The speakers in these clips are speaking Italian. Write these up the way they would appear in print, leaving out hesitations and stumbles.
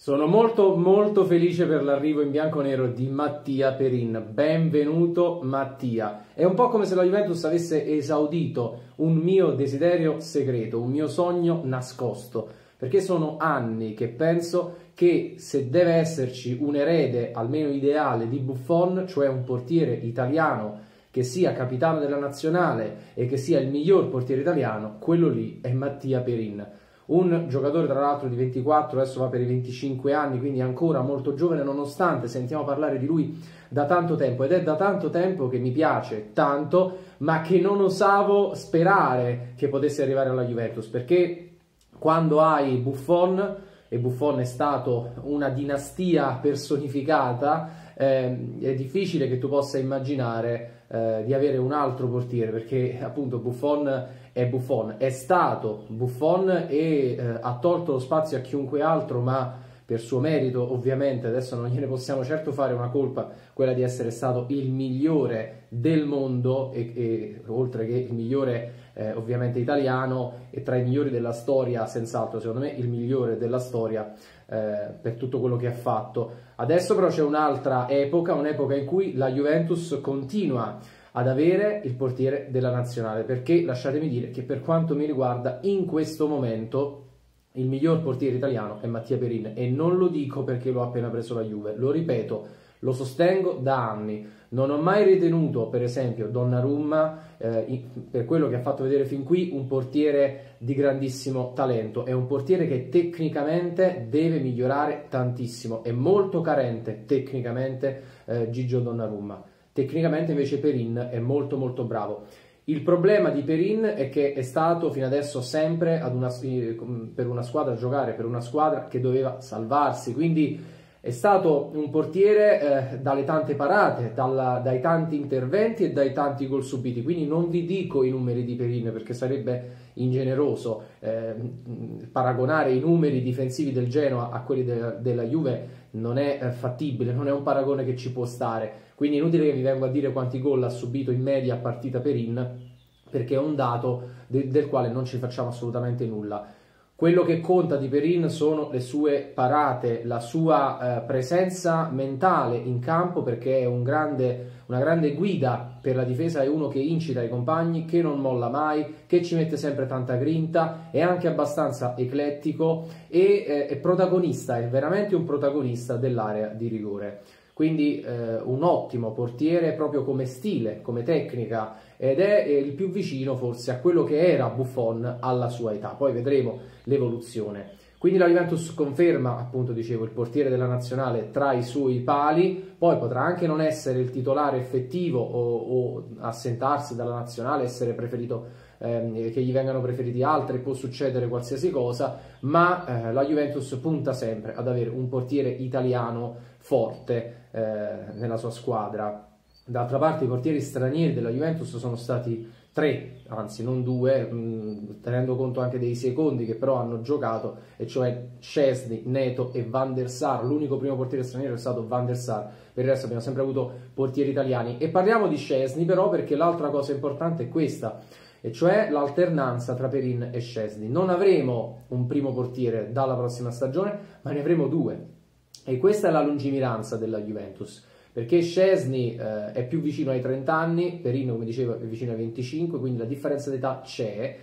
Sono molto felice per l'arrivo in bianconero di Mattia Perin. Benvenuto Mattia. È un po' come se la Juventus avesse esaudito un mio desiderio segreto, un mio sogno nascosto, perché sono anni che penso che se deve esserci un erede, almeno ideale, di Buffon, cioè un portiere italiano che sia capitano della nazionale e che sia il miglior portiere italiano, quello lì è Mattia Perin. Un giocatore tra l'altro di 24, adesso va per i 25 anni, quindi ancora molto giovane, nonostante sentiamo parlare di lui da tanto tempo, ed è da tanto tempo che mi piace tanto, ma che non osavo sperare che potesse arrivare alla Juventus, perché quando hai Buffon, e Buffon è stato una dinastia personificata, è difficile che tu possa immaginare di avere un altro portiere, perché appunto Buffon è stato Buffon e ha tolto lo spazio a chiunque altro, ma per suo merito ovviamente. Adesso non gliene possiamo certo fare una colpa, quella di essere stato il migliore del mondo e oltre che il migliore ovviamente italiano, e tra i migliori della storia senz'altro, secondo me il migliore della storia per tutto quello che ha fatto. Adesso però c'è un'altra epoca, un'epoca in cui la Juventus continua ad avere il portiere della nazionale, perché lasciatemi dire che per quanto mi riguarda in questo momento il miglior portiere italiano è Mattia Perin, e non lo dico perché l'ho appena preso la Juve, lo ripeto, lo sostengo da anni. Non ho mai ritenuto, per esempio, Donnarumma, per quello che ha fatto vedere fin qui, un portiere di grandissimo talento. È un portiere che tecnicamente deve migliorare tantissimo, è molto carente tecnicamente Gigio Donnarumma. Tecnicamente invece Perin è molto bravo. Il problema di Perin è che è stato fino adesso sempre per una squadra, giocare per una squadra che doveva salvarsi, quindi è stato un portiere dalle tante parate, dai tanti interventi e dai tanti gol subiti. Quindi non vi dico i numeri di Perin, perché sarebbe ingeneroso paragonare i numeri difensivi del Genoa a quelli della Juve. Non è fattibile, non è un paragone che ci può stare. Quindi è inutile che vi vengo a dire quanti gol ha subito in media a partita Perin, perché è un dato del quale non ci facciamo assolutamente nulla. Quello che conta di Perin sono le sue parate, la sua presenza mentale in campo, perché è una grande guida per la difesa, è uno che incita i compagni, che non molla mai, che ci mette sempre tanta grinta, è anche abbastanza eclettico e è protagonista, è veramente un protagonista dell'area di rigore. Quindi un ottimo portiere proprio come stile, come tecnica, ed è il più vicino forse a quello che era Buffon alla sua età. Poi vedremo l'evoluzione. Quindi la Juventus conferma, appunto dicevo, il portiere della nazionale tra i suoi pali. Poi potrà anche non essere il titolare effettivo o assentarsi dalla nazionale, essere preferito, che gli vengano preferiti altri, può succedere qualsiasi cosa, ma la Juventus punta sempre ad avere un portiere italiano forte nella sua squadra. D'altra parte i portieri stranieri della Juventus sono stati 3, anzi non 2, tenendo conto anche dei secondi che però hanno giocato, e cioè Szczesny, Neto e Van der Sar. L'unico primo portiere straniero è stato Van der Sar, per il resto abbiamo sempre avuto portieri italiani. E parliamo di Szczesny però perché l'altra cosa importante è questa, e cioè l'alternanza tra Perin e Szczesny. Non avremo un primo portiere dalla prossima stagione, ma ne avremo 2, e questa è la lungimiranza della Juventus, perché Szczesny è più vicino ai 30 anni, Perin, come dicevo, è vicino ai 25, quindi la differenza d'età c'è.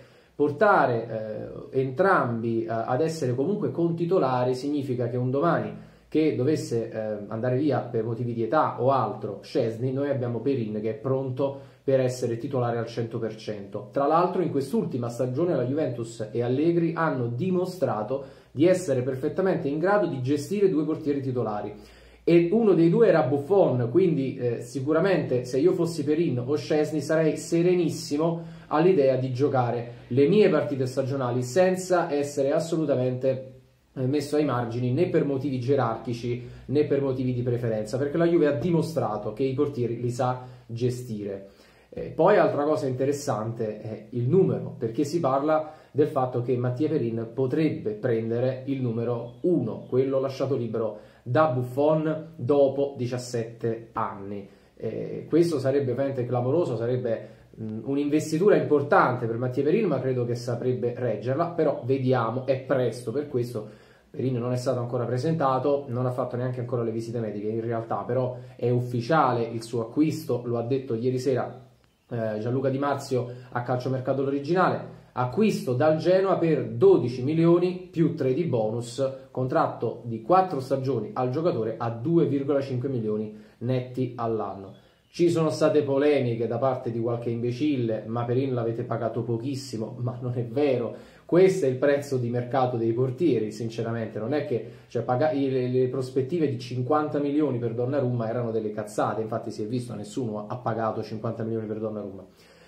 Portare entrambi ad essere comunque contitolari significa che un domani che dovesse andare via per motivi di età o altro Szczesny, noi abbiamo Perin che è pronto per essere titolare al 100%. Tra l'altro in quest'ultima stagione la Juventus e Allegri hanno dimostrato di essere perfettamente in grado di gestire 2 portieri titolari, e uno dei 2 era Buffon, quindi sicuramente se io fossi Perin o Szczesny sarei serenissimo all'idea di giocare le mie partite stagionali senza essere assolutamente messo ai margini, né per motivi gerarchici né per motivi di preferenza, perché la Juve ha dimostrato che i portieri li sa gestire. Poi altra cosa interessante è il numero, perché si parla del fatto che Mattia Perin potrebbe prendere il numero 1, quello lasciato libero da Buffon dopo 17 anni. Questo sarebbe veramente clamoroso, sarebbe un'investitura importante per Mattia Perin, ma credo che saprebbe reggerla. Però vediamo, è presto per questo. Perin non è stato ancora presentato, non ha fatto neanche ancora le visite mediche in realtà, però è ufficiale il suo acquisto, lo ha detto ieri sera Gianluca Di Marzio a Calciomercato l'originale. Acquisto dal Genoa per 12 milioni più 3 di bonus, contratto di 4 stagioni al giocatore a 2,5 milioni netti all'anno. Ci sono state polemiche da parte di qualche imbecille, ma Perin l'avete pagato pochissimo, ma non è vero. Questo è il prezzo di mercato dei portieri, sinceramente. Non è che le prospettive di 50 milioni per Donnarumma erano delle cazzate, infatti si è visto, nessuno ha pagato 50 milioni per Donnarumma.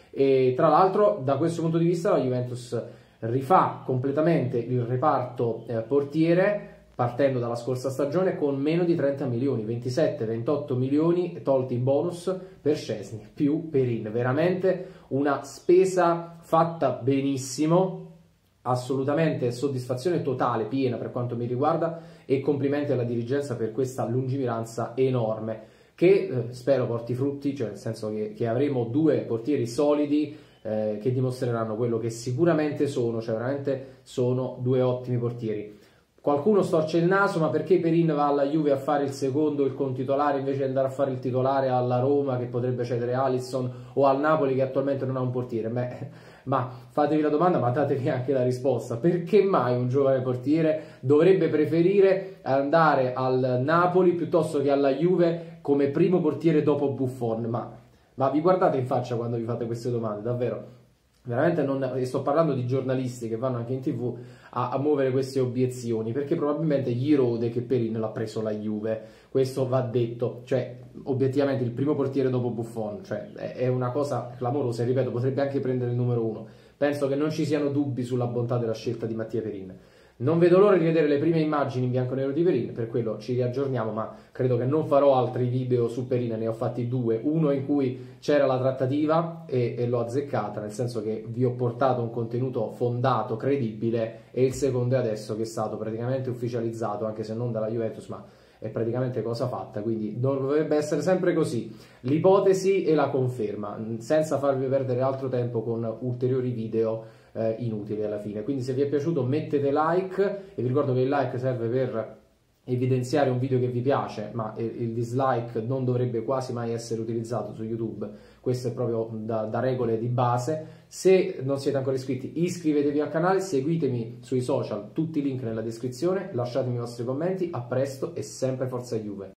E tra l'altro, da questo punto di vista, la Juventus rifà completamente il reparto portiere, partendo dalla scorsa stagione con meno di 30 milioni, 27-28 milioni tolti i bonus per Szczęsny più Perin. Veramente una spesa fatta benissimo, assolutamente soddisfazione totale, piena per quanto mi riguarda, e complimenti alla dirigenza per questa lungimiranza enorme che spero porti frutti, cioè nel senso che avremo due portieri solidi che dimostreranno quello che sicuramente sono, cioè veramente sono due ottimi portieri. Qualcuno storce il naso, ma perché Perin va alla Juve a fare il secondo, il contitolare, invece di andare a fare il titolare alla Roma che potrebbe cedere Alisson, o al Napoli che attualmente non ha un portiere? Ma fatevi la domanda, ma datevi anche la risposta. Perché mai un giovane portiere dovrebbe preferire andare al Napoli piuttosto che alla Juve come primo portiere dopo Buffon? Ma vi guardate in faccia quando vi fate queste domande, davvero? Veramente non, e sto parlando di giornalisti che vanno anche in TV a muovere queste obiezioni, perché probabilmente gli rode che Perin l'ha preso la Juve, questo va detto, cioè obiettivamente il primo portiere dopo Buffon, cioè è una cosa clamorosa, e ripeto, potrebbe anche prendere il numero 1. Penso che non ci siano dubbi sulla bontà della scelta di Mattia Perin. Non vedo l'ora di vedere le prime immagini in bianco e nero di Perin, per quello ci riaggiorniamo, ma credo che non farò altri video su Perin, ne ho fatti due, uno in cui c'era la trattativa e l'ho azzeccata, nel senso che vi ho portato un contenuto fondato, credibile, e il secondo è adesso che è stato praticamente ufficializzato, anche se non dalla Juventus, ma è praticamente cosa fatta, quindi dovrebbe essere sempre così, l'ipotesi e la conferma, senza farvi perdere altro tempo con ulteriori video inutili alla fine. Quindi se vi è piaciuto mettete like, e vi ricordo che il like serve per evidenziare un video che vi piace, ma il dislike non dovrebbe quasi mai essere utilizzato su YouTube, questo è proprio da regole di base. Se non siete ancora iscritti, iscrivetevi al canale, seguitemi sui social, tutti i link nella descrizione, lasciatemi i vostri commenti, a presto e sempre forza Juve!